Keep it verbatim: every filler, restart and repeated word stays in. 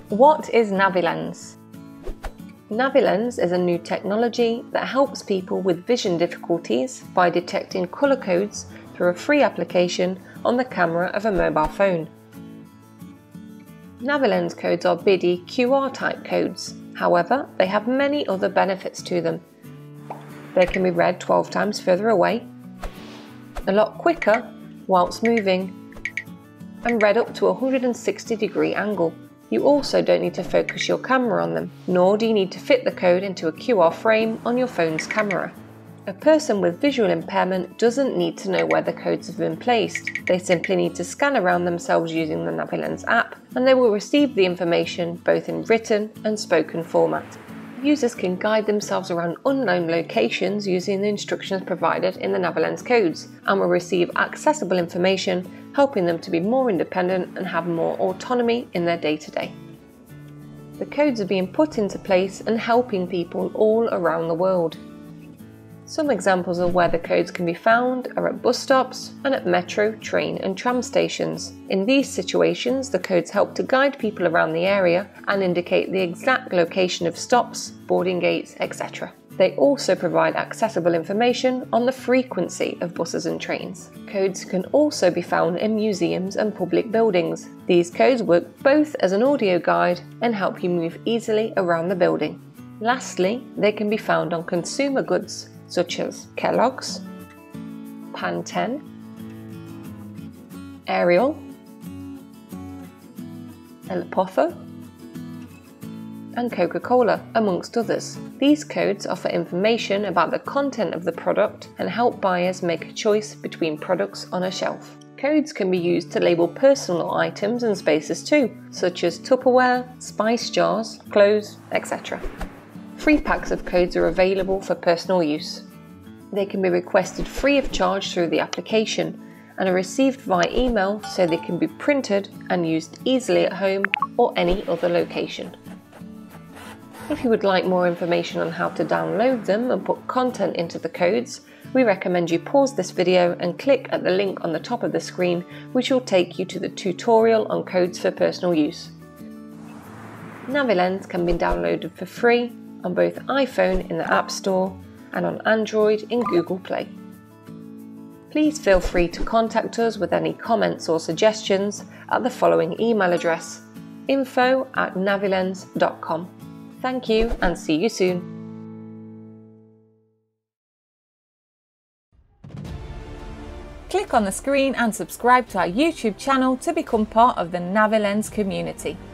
What is NaviLens? NaviLens is a new technology that helps people with vision difficulties by detecting colour codes through a free application on the camera of a mobile phone. NaviLens codes are B I D I Q R type codes, however they have many other benefits to them. They can be read twelve times further away, a lot quicker whilst moving, and read up to a one hundred sixty degree angle. You also don't need to focus your camera on them, nor do you need to fit the code into a Q R frame on your phone's camera. A person with visual impairment doesn't need to know where the codes have been placed. They simply need to scan around themselves using the NaviLens app, and they will receive the information both in written and spoken format. Users can guide themselves around unknown locations using the instructions provided in the NaviLens codes, and will receive accessible information, helping them to be more independent and have more autonomy in their day-to-day. The codes are being put into place and helping people all around the world. Some examples of where the codes can be found are at bus stops and at metro, train and tram stations. In these situations, the codes help to guide people around the area and indicate the exact location of stops, boarding gates, et cetera. They also provide accessible information on the frequency of buses and trains. Codes can also be found in museums and public buildings. These codes work both as an audio guide and help you move easily around the building. Lastly, they can be found on consumer goods such as Kellogg's, Pantene, Ariel, El Pozo, and Coca-Cola, amongst others. These codes offer information about the content of the product and help buyers make a choice between products on a shelf. Codes can be used to label personal items and spaces too, such as Tupperware, spice jars, clothes, et cetera. Free packs of codes are available for personal use. They can be requested free of charge through the application and are received via email, so they can be printed and used easily at home or any other location. If you would like more information on how to download them and put content into the codes, we recommend you pause this video and click at the link on the top of the screen, which will take you to the tutorial on codes for personal use. NaviLens can be downloaded for free on both iPhone in the App Store and on Android in Google Play. Please feel free to contact us with any comments or suggestions at the following email address: info at navilens dot com. Thank you and see you soon. Click on the screen and subscribe to our YouTube channel to become part of the NaviLens community.